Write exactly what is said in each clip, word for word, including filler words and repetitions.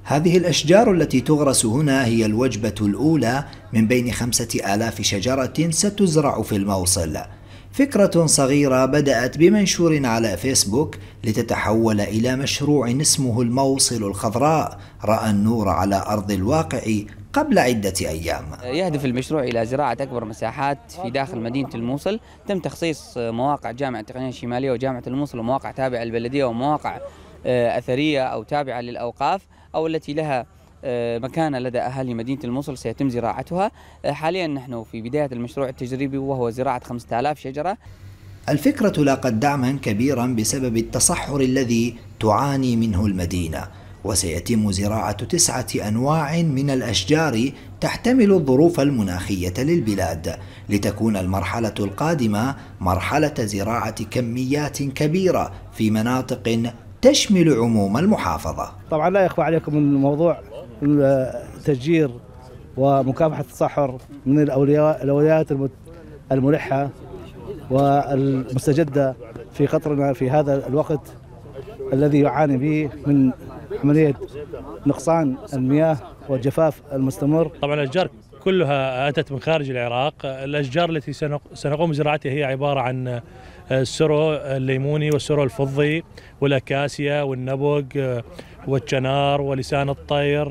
هذه الأشجار التي تغرس هنا هي الوجبة الأولى من بين خمسة آلاف شجرة ستزرع في الموصل. فكرة صغيرة بدأت بمنشور على فيسبوك لتتحول إلى مشروع اسمه الموصل الخضراء، رأى النور على أرض الواقع قبل عدة أيام. يهدف المشروع إلى زراعة أكبر مساحات في داخل مدينة الموصل. تم تخصيص مواقع جامعة التقنية الشمالية وجامعة الموصل ومواقع تابعة للبلدية ومواقع أثرية أو تابعة للأوقاف أو التي لها مكانة لدى أهالي مدينة الموصل سيتم زراعتها. حاليا نحن في بداية المشروع التجريبي وهو زراعة خمسة آلاف شجرة. الفكرة لاقت دعما كبيرا بسبب التصحر الذي تعاني منه المدينة، وسيتم زراعة تسعة أنواع من الأشجار تحتمل الظروف المناخية للبلاد، لتكون المرحلة القادمة مرحلة زراعة كميات كبيرة في مناطق تشمل عموم المحافظة. طبعا لا يخفى عليكم الموضوع تشجير ومكافحة التصحر من الأولويات الملحة والمستجدة في قطرنا في هذا الوقت الذي يعاني به من عملية نقصان المياه والجفاف المستمر. طبعا الأشجار كلها أتت من خارج العراق. الأشجار التي سنقوم بزراعتها هي عبارة عن السرو الليموني والسرو الفضي والأكاسيا والنبق والشنار ولسان الطير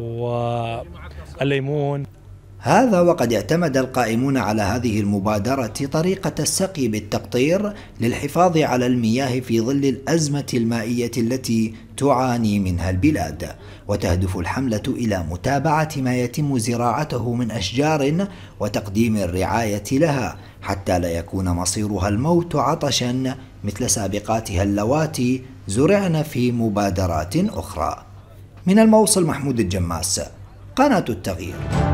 والليمون. هذا وقد اعتمد القائمون على هذه المبادرة طريقة السقي بالتقطير للحفاظ على المياه في ظل الأزمة المائية التي تعاني منها البلاد، وتهدف الحملة إلى متابعة ما يتم زراعته من أشجار وتقديم الرعاية لها حتى لا يكون مصيرها الموت عطشا مثل سابقاتها اللواتي زرعن في مبادرات أخرى. من الموصل محمود الجماس، قناة التغيير.